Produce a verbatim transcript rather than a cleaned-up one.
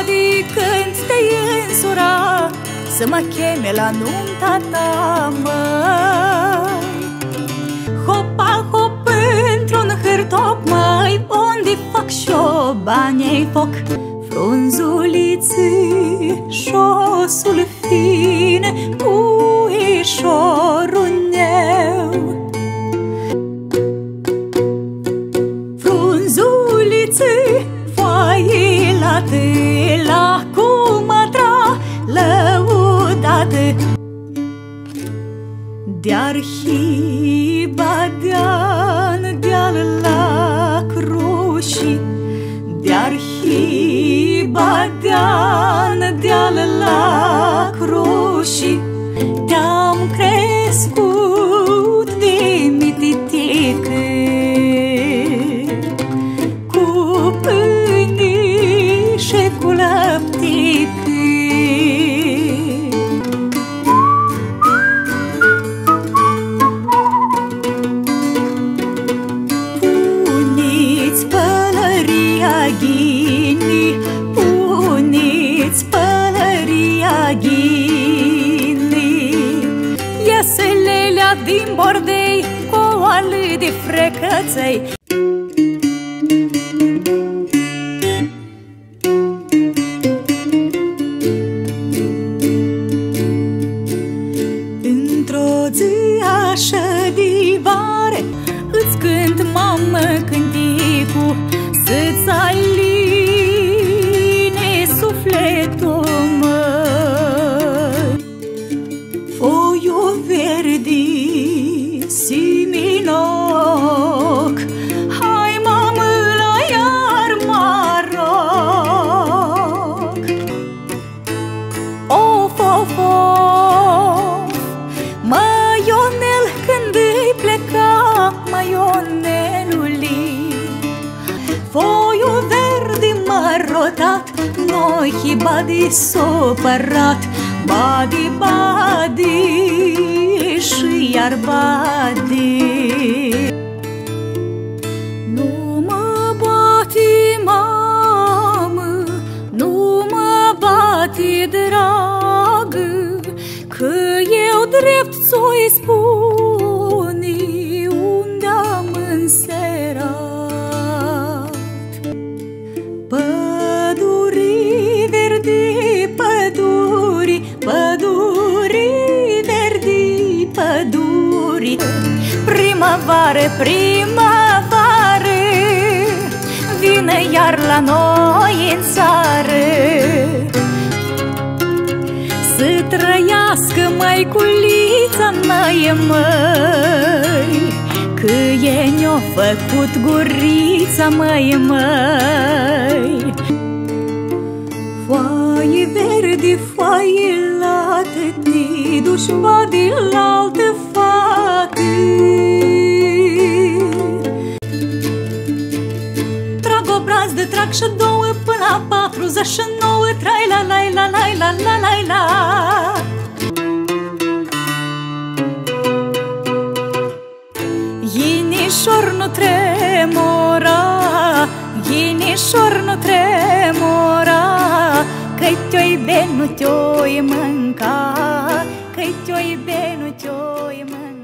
badi când te însura să mă cheme la nunta ta, măi. Hopa, hop, într-un hârtop, măi, unde fac și-o bani-ai foc. Frunzulițe, șosul fine, puișorul meu. Frunzulițe, foaie late, la cumatra lăudate. De-ar hiba de-an de-al la cruși, de-ar hiba de-an de-al la cruși, te-am crescut de mititică, cu pâinișe cu laptică. Puniți pălăria ghinii, puniți pălăria ghinii, ieselelea din bordei cu oale de frecăței. Într-o zi așa de vară îți cânt, mamă, cânticul să-ți aline sufletul, măi. Foiul verde, siminoc, hai, mamă, la iar maroc. Of, of, of, maionel, când îi pleca maionelului, foiul verde m-a rotat, noi badi s-o părat. Badi, badi și iar badi. Nu mă bati, mamă, nu mă bati, dragă, că eu drept ți-o-i spune unde-am înserat. Pădurii verdi, pădurii, pădurii verdi, pădurii, primăvară, primăvară, vine iar la noi în țară. Să trăiască măiculița mea, măi, că e ne-o făcut gurița mea, măi. Foaie verde, foaie lată, te duci badi la altă fată. Trag obraz de trag și două până la patruzeci și nouă, trai la la la la la la la la. Ghinișor nu tremura, ghinișor nu tremura, că-i te-o iube, nu te-o mânca, că-i te-o iube, nu te-o mânca.